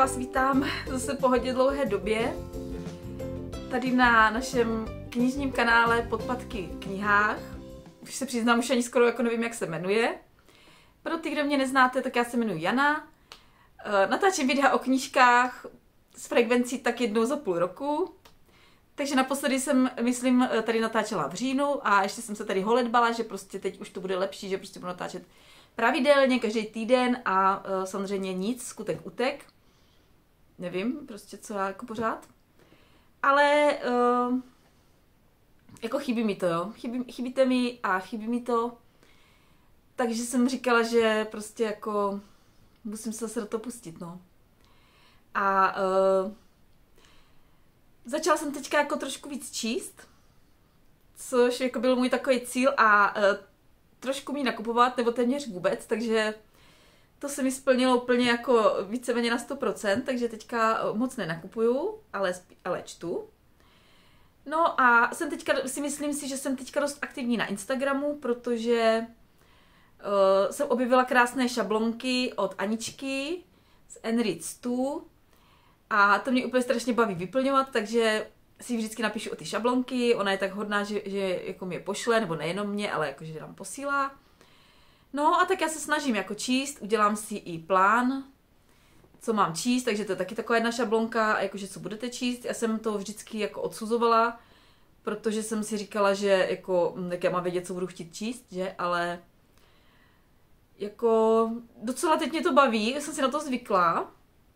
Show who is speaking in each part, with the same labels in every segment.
Speaker 1: vás vítám zase po hodně dlouhé době tady na našem knižním kanále Podpatky v knihách. Už se přiznám, už ani skoro jako nevím, jak se jmenuje. Pro ty, kdo mě neznáte, tak já se jmenuji Jana. Natáčím videa o knížkách s frekvencí tak jednou za půl roku. Takže naposledy jsem, myslím, tady natáčela v říjnu a ještě jsem se tady holedbala, že prostě teď už to bude lepší, že prostě budu natáčet pravidelně, každý týden a samozřejmě nic, skutek utek. Nevím, prostě co já jako pořád. Ale jako chybí mi to, jo. Chybíte mi a chybí mi to. Takže jsem říkala, že prostě jako musím se zase do toho pustit, no. A začala jsem teďka jako trošku víc číst, což jako byl můj takový cíl a trošku mi nakupovat, nebo téměř vůbec, takže to se mi splnilo úplně jako víceméně na 100%, takže teďka moc nenakupuju, ale čtu. No a myslím si, že jsem teďka dost aktivní na Instagramu, protože jsem objevila krásné šablonky od Aničky z Enrich 2 a to mě úplně strašně baví vyplňovat, takže si vždycky napíšu o ty šablonky, ona je tak hodná, že jako mi je pošle, nebo nejenom mě, ale jakože nám posílá. No a tak já se snažím jako číst, udělám si i plán, co mám číst, takže to je taky taková jedna šablonka, jakože co budete číst. Já jsem to vždycky jako odsuzovala, protože jsem si říkala, že jako, tak já mám vědět, co budu chtít číst, že, ale jako docela teď mě to baví, jsem si na to zvykla.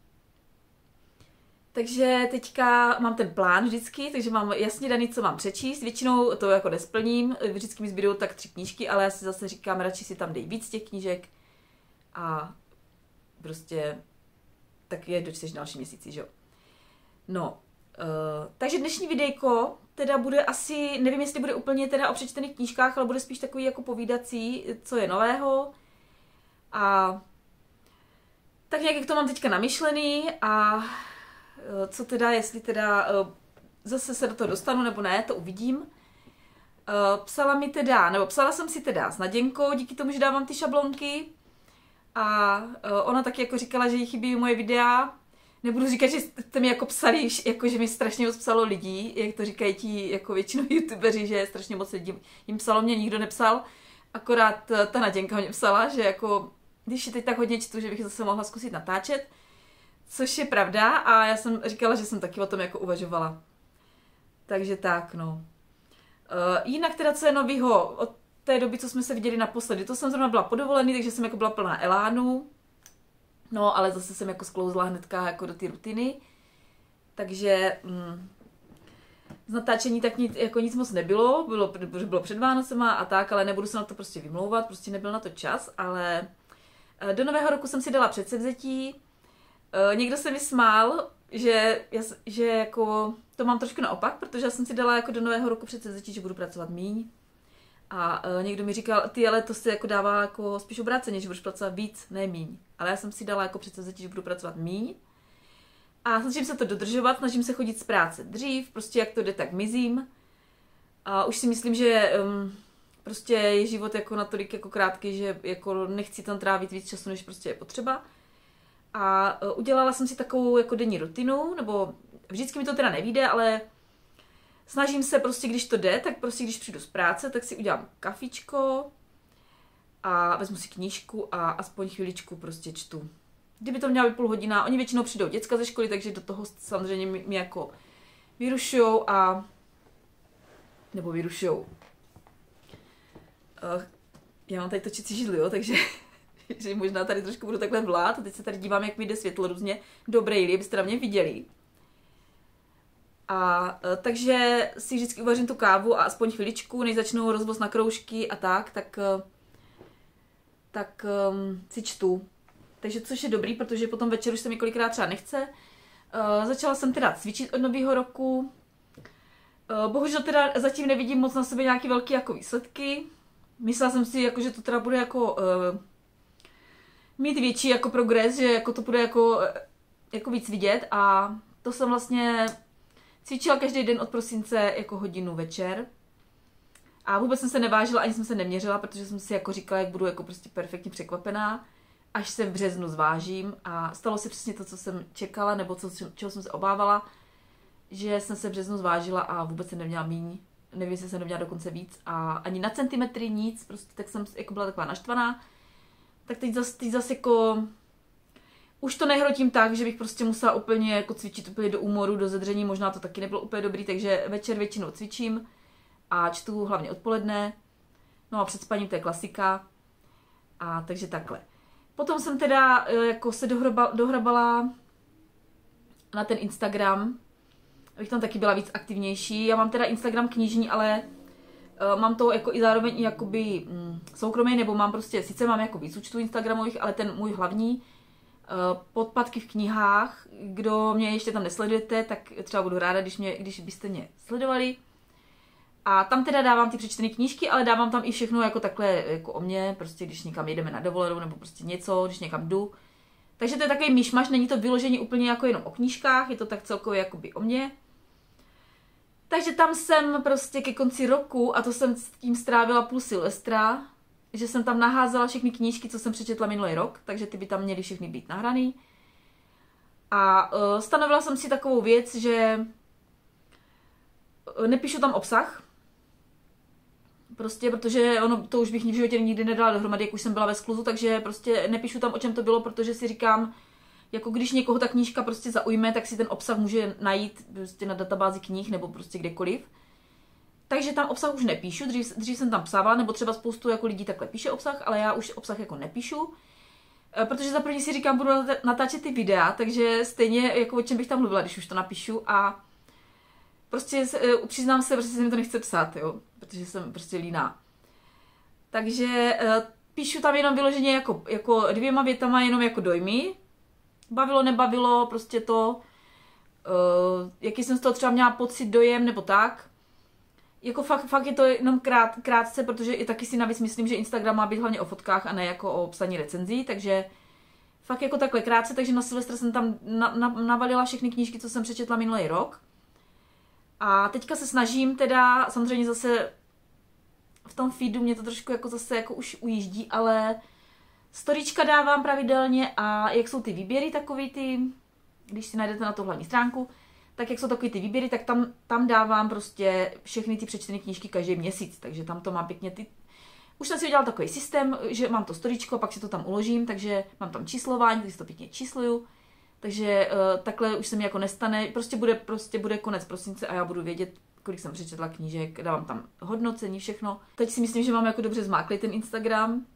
Speaker 1: Takže teďka mám ten plán vždycky, takže mám jasně daný, co mám přečíst. Většinou to jako nesplním, vždycky mi zbydou tak 3 knížky, ale já si zase říkám, radši si tam dej víc těch knížek a prostě tak je dočteš další měsíci, že jo. No, takže dnešní videjko teda bude asi, nevím, jestli bude úplně teda o přečtených knížkách, ale bude spíš takový jako povídací, co je nového. A tak nějak jak to mám teďka namyšlený a co teda, jestli teda zase se do toho dostanu nebo ne, to uvidím. Psala jsem si teda s Naděnkou, díky tomu, že dávám ty šablonky. A ona taky jako říkala, že jí chybí moje videa. Nebudu říkat, že jste mi jako psali, jako že mi strašně moc psalo lidí, jak to říkají ti jako většinou youtubeři, že strašně moc lidí jim psalo, mě nikdo nepsal. Akorát ta Naděnka mě psala, že jako, když je teď tak hodně čtu, že bych zase mohla zkusit natáčet. Což je pravda a já jsem říkala, že jsem taky o tom jako uvažovala. Takže tak, no. Jinak teda, co je novýho od té doby, co jsme se viděli naposledy, to jsem zrovna byla podovolený, takže jsem jako byla plná elánu. No, ale zase jsem jako sklouzla hnedka jako do ty rutiny. Takže z natáčení tak nic moc nebylo, bylo před Vánocema a tak, ale nebudu se na to prostě vymlouvat, prostě nebyl na to čas, ale do nového roku jsem si dala předsevzetí. Někdo se mi smál, že jako to mám trošku naopak, protože já jsem si dala jako do nového roku předsevzetí, že budu pracovat míň. A někdo mi říkal, ty, ale to se jako dává jako spíš obráceně, že budeš pracovat víc, ne míň. Ale já jsem si dala jako předsevzetí, že budu pracovat míň. A snažím se to dodržovat, snažím se chodit z práce dřív, prostě jak to jde, tak mizím. A už si myslím, že prostě je život jako natolik jako krátký, že jako nechci tam trávit víc času, než prostě je potřeba. A udělala jsem si takovou jako denní rutinu, nebo vždycky mi to teda nevyjde, ale snažím se prostě, když to jde, tak prostě když přijdu z práce, tak si udělám kafičko a vezmu si knížku a aspoň chviličku prostě čtu. Kdyby to měla být půl hodina, oni většinou přijdou děcka ze školy, takže do toho samozřejmě mě jako vyrušujou nebo vyrušujou. Já mám tady točící židli, jo, takže že možná tady trošku budu takhle vlát a teď se tady dívám, jak mi jde světlo různě do brejly, abyste na mě viděli. A takže si vždycky uvařím tu kávu a aspoň chviličku, než začnou rozvoz na kroužky a tak si čtu. Takže což je dobrý, protože potom večer už se mi kolikrát třeba nechce. Začala jsem teda cvičit od nového roku. Bohužel teda zatím nevidím moc na sebe nějaký velký jako výsledky. Myslela jsem si, jako, že to teda bude jako mít větší jako progres, že jako to bude jako víc vidět a to jsem vlastně cvičila každý den od prosince jako hodinu večer. A vůbec jsem se nevážila, ani jsem se neměřila, protože jsem si jako říkala, jak budu jako prostě perfektně překvapená. až se v březnu zvážím a stalo se přesně to, co jsem čekala, nebo čeho jsem se obávala, že jsem se v březnu zvážila a vůbec jsem neměla míň, nevím, jestli jsem neměla dokonce víc a ani na centimetry nic, prostě tak jsem jako byla taková naštvaná. Tak teď zase jako už to nehrotím tak, že bych prostě musela úplně jako cvičit úplně do úmoru, do zedření, možná to taky nebylo úplně dobrý, takže večer většinou cvičím a čtu hlavně odpoledne, no a před spaním to je klasika a takže takhle. Potom jsem teda jako se dohrabala na ten Instagram, abych tam taky byla víc aktivnější. Já mám teda Instagram knižní, ale mám to jako i zároveň jakoby soukromý, nebo mám prostě, sice mám jako víc účtů Instagramových, ale ten můj hlavní podpatky v knihách, kdo mě ještě tam nesledujete, tak třeba budu ráda, když byste mě sledovali. A tam teda dávám ty přečtené knížky, ale dávám tam i všechno jako takhle jako o mně, prostě když někam jedeme na dovolenou nebo prostě něco, když někam jdu. Takže to je takový myšmaš, není to vyložení úplně jako jenom o knížkách, je to tak celkově jakoby o mně. Takže tam jsem prostě ke konci roku, a to jsem s tím strávila půl Silvestra, že jsem tam naházela všechny knížky, co jsem přečetla minulý rok, takže ty by tam měly všechny být nahraný. A stanovila jsem si takovou věc, že nepíšu tam obsah, prostě, protože ono, to už bych v životě nikdy nedala dohromady, jak už jsem byla ve skluzu, takže prostě nepíšu tam, o čem to bylo, protože si říkám, jako když někoho ta knížka prostě zaujme, tak si ten obsah může najít prostě na databázi knih nebo prostě kdekoliv. Takže tam obsah už nepíšu, dřív jsem tam psávala, nebo třeba spoustu jako lidí takhle píše obsah, ale já už obsah jako nepíšu, protože za první si říkám, budu natáčet ty videa, takže stejně jako o čem bych tam mluvila, když už to napíšu a prostě přiznám se, protože se mi to nechce psát, jo, protože jsem prostě líná. Takže píšu tam jenom vyloženě jako 2 větama jenom jako dojmy. Bavilo, nebavilo, prostě to, jaký jsem z toho třeba měla pocit, dojem, nebo tak. Jako fakt je to jenom krátce, protože i taky si navíc myslím, že Instagram má být hlavně o fotkách a ne jako o psaní recenzí, takže fakt jako takhle krátce, takže na Silvestra jsem tam navalila všechny knížky, co jsem přečetla minulý rok. A teďka se snažím teda, samozřejmě zase v tom feedu mě to trošku jako zase jako už ujíždí, ale storíčka dávám pravidelně a jak jsou ty výběry takový ty, když si najdete na tu hlavní stránku, tak jak jsou takový ty výběry, tak tam dávám prostě všechny ty přečtené knížky každý měsíc, takže tam to mám pěkně ty. Už jsem si udělala takový systém, že mám to storíčko, pak si to tam uložím, takže mám tam číslování, takže si to pěkně čísluju. Takže takhle už se mi jako nestane, prostě bude konec prosince a já budu vědět, kolik jsem přečetla knížek, dávám tam hodnocení, všechno. Teď si myslím, že mám jako dobře zmáklý ten Instagram.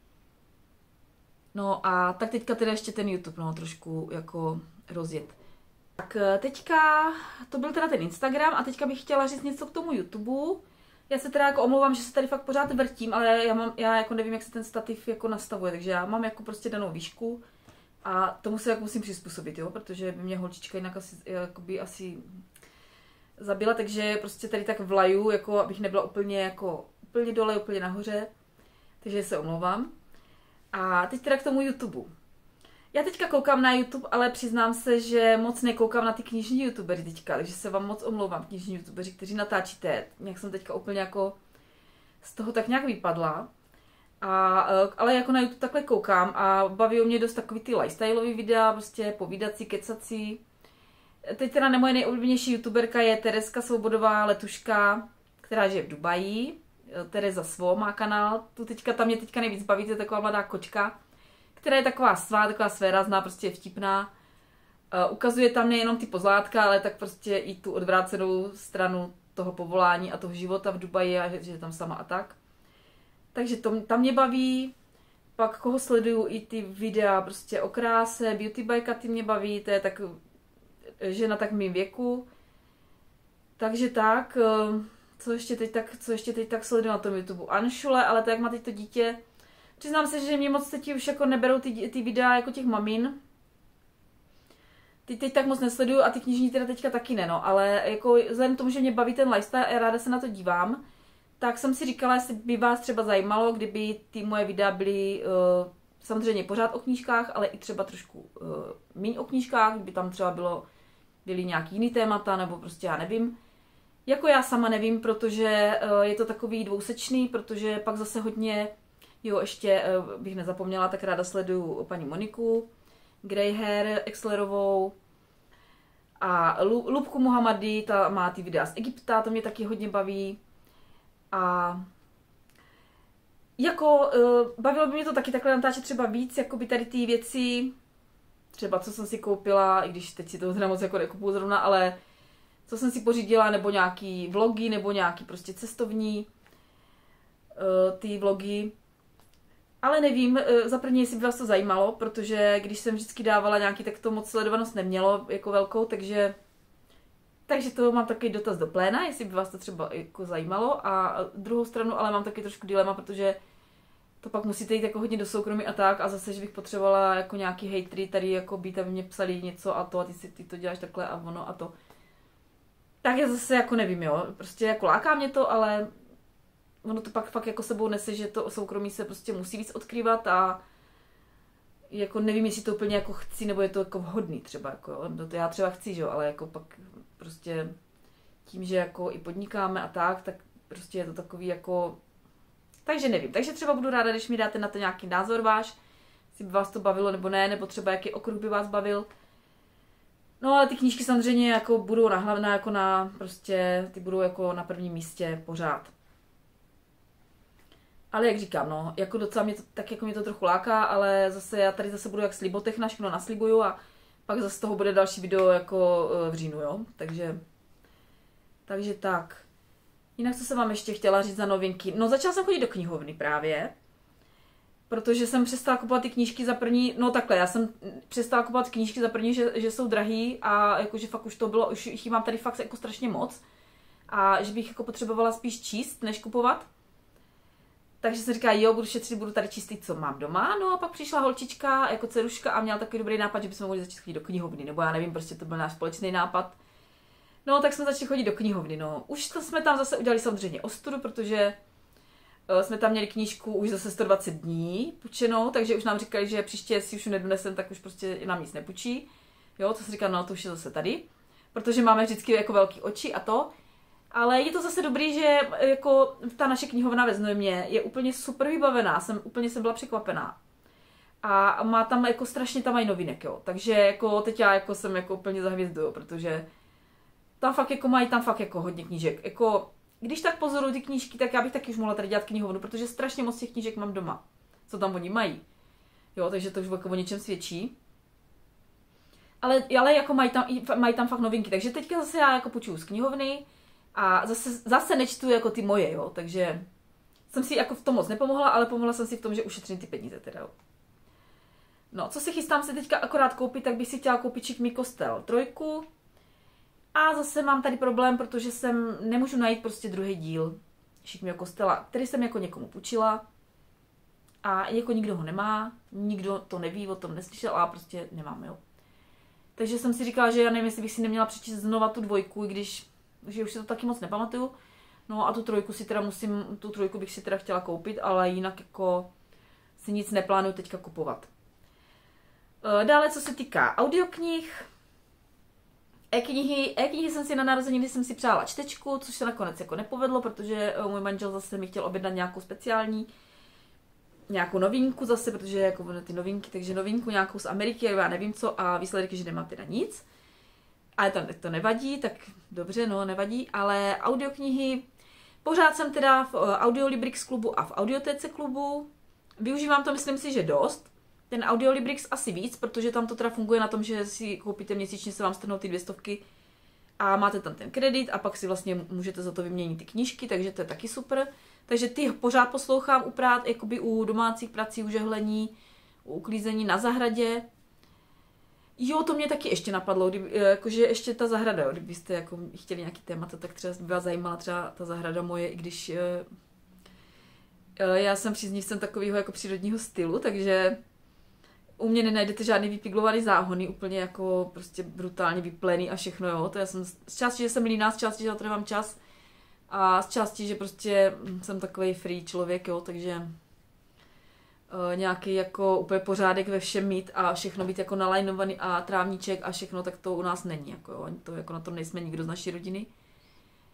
Speaker 1: No a tak teďka teda ještě ten YouTube, no, trošku jako rozjet. Tak teďka, to byl teda ten Instagram a teďka bych chtěla říct něco k tomu YouTube. Já se teda jako omlouvám, že se tady fakt pořád vrtím, ale já jako nevím, jak se ten stativ jako nastavuje, takže já mám jako prostě danou výšku. A tomu se jako musím přizpůsobit, jo, protože by mě holčička jinak asi zabila, takže prostě tady tak vlaju, jako abych nebyla úplně dole, úplně nahoře, takže se omlouvám. A teď teda k tomu YouTube. Já teďka koukám na YouTube, ale přiznám se, že moc nekoukám na ty knižní youtubery teďka, takže se vám moc omlouvám, knižní youtubeři, kteří natáčíte. Nějak jsem teďka úplně jako z toho tak nějak vypadla. Ale jako na YouTube takhle koukám a baví mě dost takový ty lifestyleový videa, prostě povídací, kecací. Teď teda moje nejoblíbenější youtuberka je Tereska Svobodová Letuška, která žije v Dubaji. Tereza Svo má kanál, ta mě teďka nejvíc baví, to je taková mladá kočka, která je taková svérázná, prostě vtipná. Ukazuje tam nejenom ty pozlátka, ale tak prostě i tu odvrácenou stranu toho povolání a toho života v Dubaji a že je tam sama a tak. Takže tam mě baví, pak koho sleduju i ty videa prostě o kráse, beauty by Katy mě baví, to je tak žena tak v mým věku. Takže tak, co ještě teď tak sleduju na tom YouTube? Anšule, ale tak jak má teď to dítě, přiznám se, že mě moc teď už jako neberou ty videa jako těch mamin. Ty teď tak moc nesleduju a ty knižní teda teďka taky ne, no, ale jako vzhledem k tomu, že mě baví ten lifestyle a ráda se na to dívám, tak jsem si říkala, jestli by vás třeba zajímalo, kdyby ty moje videa byly samozřejmě pořád o knížkách, ale i třeba trošku míň o knížkách, kdyby tam třeba byly nějaký jiný témata, nebo prostě já nevím. Jako já sama nevím, protože je to takový dvousečný, protože pak zase hodně Jo, ještě bych nezapomněla, tak ráda sleduju paní Moniku Greyhair Exlerovou a Lubku Muhammadi, ta má ty videa z Egypta, to mě taky hodně baví. A jako bavilo by mě to taky takhle natáčet třeba víc, jako by tady ty věci, třeba co jsem si koupila, i když teď si to teda moc jako nekupuju zrovna, ale co jsem si pořídila, nebo nějaký vlogy, nebo nějaký prostě cestovní ty vlogy. Ale nevím, za první, jestli by vás to zajímalo, protože když jsem vždycky dávala nějaký, tak to moc sledovanost nemělo jako velkou, takže to mám takový dotaz do pléna, jestli by vás to třeba jako zajímalo. A druhou stranu ale mám taky trošku dilema, protože to pak musíte jít jako hodně do soukromí a tak, a zase, že bych potřebovala jako nějaký hejtry tady jako být, aby mě psali něco a to a ty to děláš takhle a ono a to. Tak já zase jako nevím, jo, prostě jako láká mě to, ale ono to pak fakt jako sebou nese, že to soukromí se prostě musí víc odkrývat a jako nevím, jestli to úplně jako chci, nebo je to jako vhodný třeba, jako jo, to já třeba chci, že jo, ale jako pak prostě tím, že jako i podnikáme a tak prostě je to takový jako, takže nevím, takže třeba budu ráda, když mi dáte na to nějaký názor váš, jestli by vás to bavilo nebo ne, nebo třeba jaký okruh by vás bavil. No ale ty knížky samozřejmě jako budou jako na prostě, ty budou jako na prvním místě pořád. Ale jak říkám, no, jako docela mě to, tak jako mě to trochu láká, ale zase já tady zase budu jak slibotechna, všechno naslibuju a pak zase z toho bude další video jako v říjnu, jo, takže tak. Jinak co jsem vám ještě chtěla říct za novinky, no začala jsem chodit do knihovny právě, protože jsem přestala kupovat ty knížky za první, no takhle, já jsem přestala kupovat knížky za první, že jsou drahý a jakože fakt už to bylo, už jich mám tady fakt jako strašně moc a že bych jako potřebovala spíš číst, než kupovat. Takže jsem říkala, jo, budu šetřit, budu tady čistit, co mám doma. No a pak přišla holčička, jako dceruška a měla takový dobrý nápad, že bychom mohli začít chodit do knihovny, nebo já nevím, prostě to byl náš společný nápad. No, tak jsme začali chodit do knihovny, no. Už to jsme tam zase udělali samozřejmě ostudu, protože jsme tam měli knížku už zase 120 dní půjčenou, takže už nám říkali, že příště, si už nedonesem, tak už prostě nám nic nepůjčí. Jo, to se říká, no to už je zase tady, protože máme vždycky jako velký oči a to. Ale je to zase dobrý, že jako ta naše knihovna ve Znojmě je úplně super vybavená, jsem byla překvapená. A má tam jako strašně tam mají novinek, jo. Takže jako teď já jako jsem jako úplně za hvězdu, jo, protože tam fakt jako mají tam fakt jako hodně knížek. Jako, když tak pozoruju ty knížky, tak já bych taky už mohla tady dělat knihovnu, protože strašně moc těch knížek mám doma. Co tam oni mají. Jo, takže to už jako o něčem svědčí. Ale jako mají tam fakt novinky, takže teďka zase já jako půjčuju z knihovny. A zase nečtu jako ty moje, jo, takže jsem si jako v tom moc nepomohla, ale pomohla jsem si v tom, že ušetřím ty peníze teda, jo. No, co se chystám se teďka akorát koupit, tak bych si chtěla koupit Šikmý kostel 3. A zase mám tady problém, protože nemůžu najít prostě druhý díl Šikmýho kostela, který jsem jako někomu půjčila a jako nikdo ho nemá, nikdo to neví, o tom neslyšel a prostě nemám, jo. Takže jsem si říkala, že já nevím, jestli bych si neměla přečíst znova tu 2, když že už si to taky moc nepamatuju. No a tu 3 bych si teda chtěla koupit, ale jinak jako si nic neplánuju teďka kupovat. Dále, co se týká audioknih, e-knihy jsem si na narozeniny jsem si přála čtečku, což se nakonec jako nepovedlo, protože můj manžel zase mi chtěl objednat nějakou novinku zase, protože jako ty novinky, takže novinku nějakou z Ameriky, já nevím co, a výsledek je, že nemám teda nic. Ale to nevadí, tak dobře, no nevadí, ale audioknihy, pořád jsem teda v Audiolibrix klubu a v Audiotéce klubu, využívám to, myslím si, že dost, ten Audiolibrix asi víc, protože tam to teda funguje na tom, že si koupíte měsíčně, se vám strhnou ty 200 a máte tam ten kredit a pak si vlastně můžete za to vyměnit ty knížky, takže to je taky super, takže ty pořád poslouchám jakoby u domácích prací, u žehlení, u uklízení na zahradě. Jo, to mě taky ještě napadlo, jakože ještě ta zahrada, jo, kdybyste jako chtěli nějaký témata, tak třeba by vás zajímala třeba ta zahrada moje, i když já jsem příznivcem takového jako přírodního stylu, takže u mě nenajdete žádný vypiglovaný záhony, úplně jako prostě brutálně vyplený a všechno, jo, to já jsem z části, že jsem líná, z části, že na to nemám čas a z části, že prostě jsem takovej free člověk, jo, takže nějaký jako úplně pořádek ve všem mít a všechno být jako nalajnovaný a trávníček a všechno, tak to u nás není, jako jo, to jako na to nejsme nikdo z naší rodiny.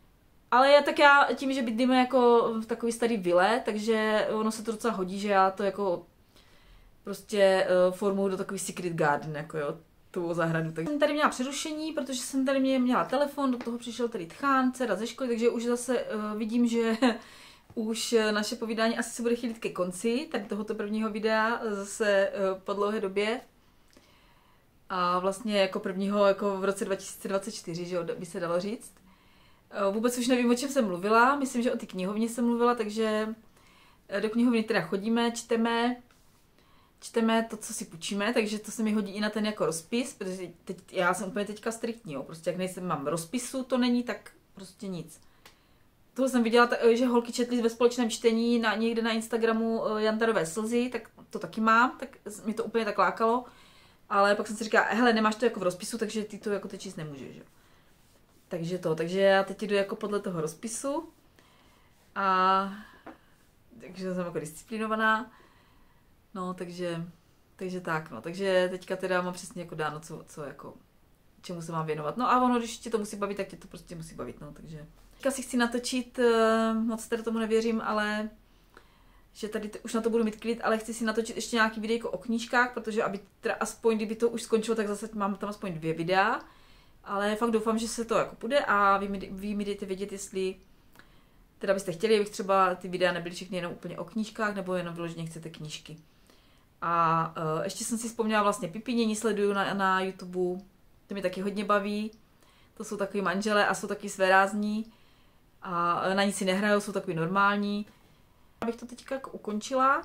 Speaker 1: Ale já tím, že bydlíme jako v takový starý vile, takže ono se to docela hodí, že já to jako prostě formuju do takový secret garden, jako jo, tu zahradu. Takže jsem tady měla přerušení, protože jsem tady měla telefon, do toho přišel tady tchán, dcera ze školy, takže už zase vidím, že už naše povídání asi se bude chýlit ke konci, tady tohoto prvního videa, zase po dlouhé době. A vlastně jako prvního jako v roce 2024, že by se dalo říct. Vůbec už nevím, o čem jsem mluvila, myslím, že o té knihovně jsem mluvila, takže do knihovny teda chodíme, čteme to, co si půjčíme, takže to se mi hodí i na ten jako rozpis, protože já jsem úplně teďka striktní, jo. Prostě jak mám rozpisu, to není, tak prostě nic. Toho jsem viděla, že holky četly ve společném čtení někde na Instagramu Jantarové slzy, tak to taky mám, tak mi to úplně tak lákalo. Ale pak jsem si říkala, hele, nemáš to jako v rozpisu, takže ty to jako teď číst nemůžeš, jo. Takže já teď jdu jako podle toho rozpisu a takže jsem jako disciplinovaná. No, takže tak, no. Takže teďka teda mám přesně jako dáno, co jako, čemu se mám věnovat. No a ono, když tě to musí bavit, tak tě to prostě musí bavit, no, takže. Teďka si chci natočit, moc teda tomu nevěřím, ale že tady už na to budu mít klid, ale chci si natočit ještě nějaký videjko o knížkách, protože aby teda aspoň, kdyby to už skončilo, tak zase mám tam aspoň 2 videa. Ale fakt doufám, že se to jako půjde a vy mi dejte vědět, jestli teda byste chtěli, abych třeba ty videa nebyly všechny jenom úplně o knížkách, nebo jenom vyloženě chcete knížky. A ještě jsem si vzpomněla vlastně Pipinění, sleduju na YouTube, to mě taky hodně baví. To jsou takový manželé a jsou taky svérázní a na nic si nehrajou, jsou takový normální. Abych to teďka jako ukončila.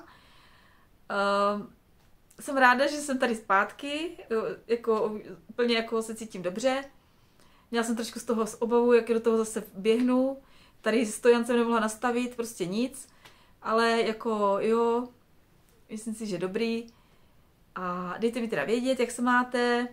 Speaker 1: Jsem ráda, že jsem tady zpátky, jako úplně jako se cítím dobře. Měla jsem trošku z toho obavu, jak do toho zase běhnu. Tady stojan jsem nemohla nastavit, prostě nic. Ale jako jo, myslím si, že dobrý. A dejte mi teda vědět, jak se máte.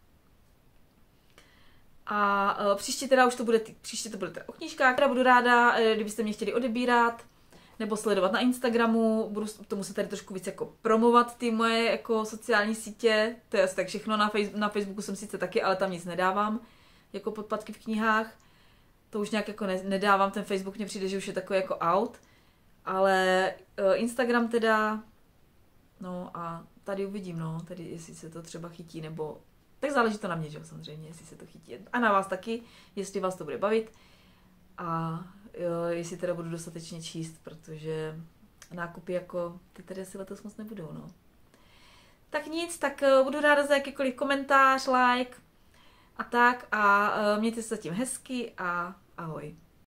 Speaker 1: A příště teda už to bude, příště to bude teda o knížkách. Teda budu ráda, kdybyste mě chtěli odebírat nebo sledovat na Instagramu, budu tomu se tady trošku víc jako promovat ty moje jako sociální sítě, to je asi tak všechno, na Facebooku jsem sice taky, ale tam nic nedávám, jako podpatky v knihách, to už nějak jako nedávám, ten Facebook mně přijde, že už je takový jako out, ale Instagram teda, no a tady uvidím, no, tady jestli se to třeba chytí, nebo, tak záleží to na mě, že jo, samozřejmě, jestli se to chytí, a na vás taky, jestli vás to bude bavit, a jestli teda budu dostatečně číst, protože nákupy jako ty tady asi letos moc nebudou, no. Tak nic, tak budu ráda za jakýkoliv komentář, like a tak a mějte se zatím hezky a ahoj.